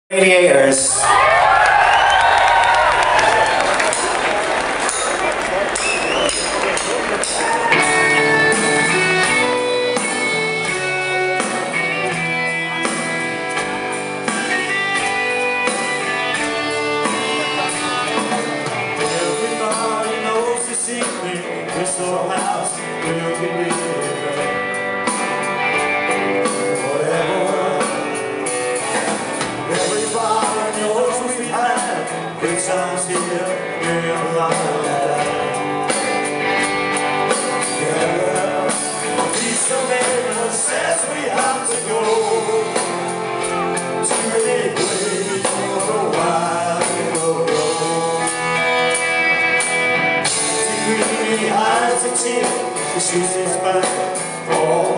Radiators. Everybody knows the secret. This little house will be living. Everybody knows we've had good times here in London. Yeah, these men says we have to go. Too many ways for a while in a row. Too many eyes to tear, the shoes is back.